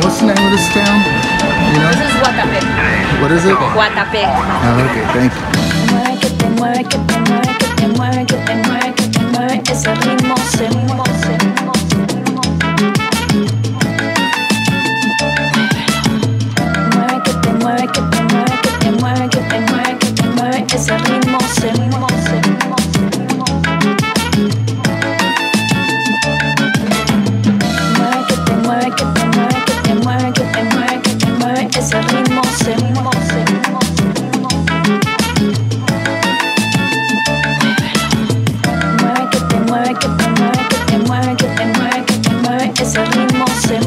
What's the name of this town? You know? This is Guatapé. What is it? Guatapé. Oh, okay, thank you. Ese ritmo se ese ritmo se ese ritmo se ese ritmo se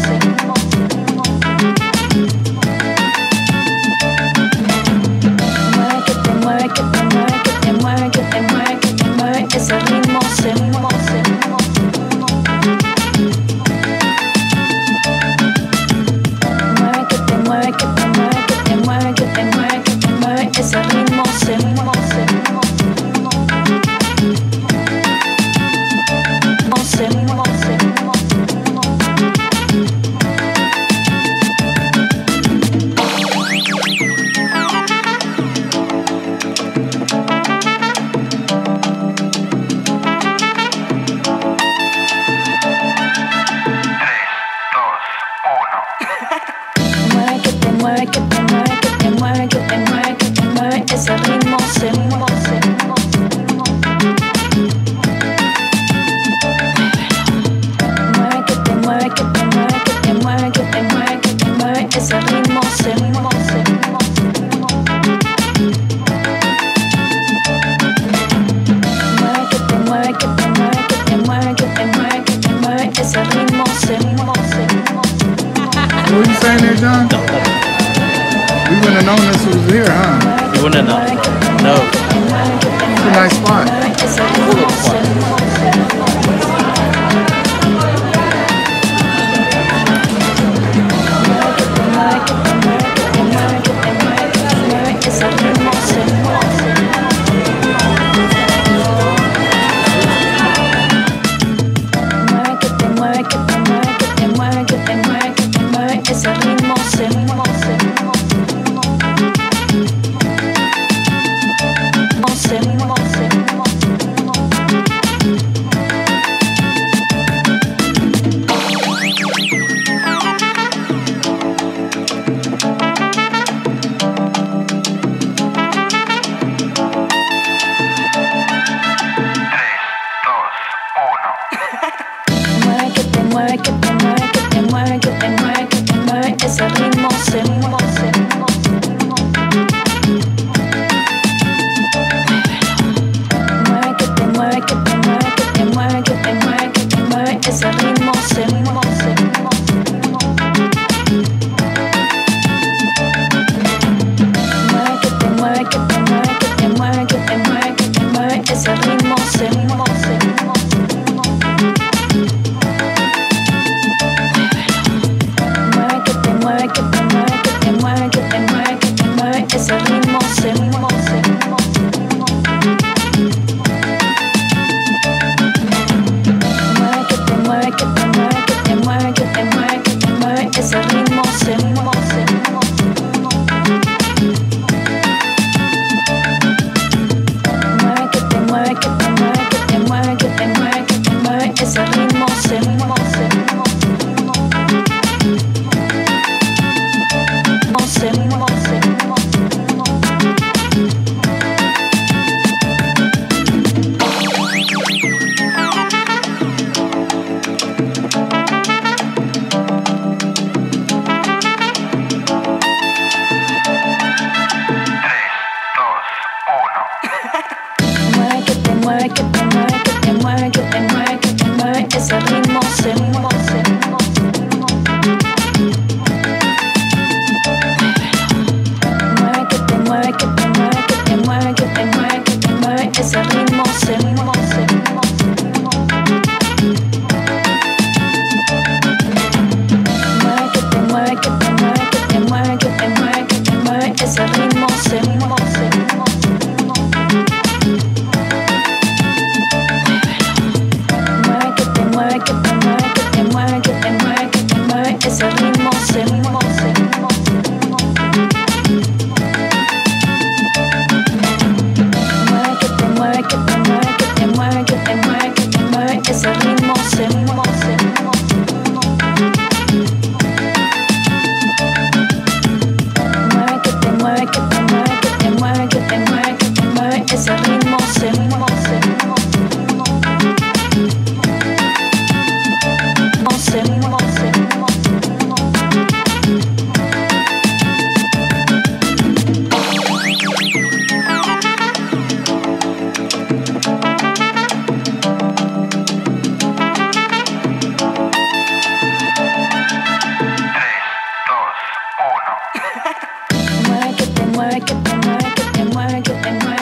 ese ritmo se ese ritmo se ese ritmo se ese ritmo se ese ritmo se What were you saying there, John? We wouldn't have known this was here, huh? You wouldn't have known. No. It's a nice spot. ese ritmo se ese ritmo ese ritmo se ese ritmo se ese ritmo se ese ritmo se ese ritmo se ese ritmo se ese ritmo se mueve, que te mueve, que te mueve, que te mueve.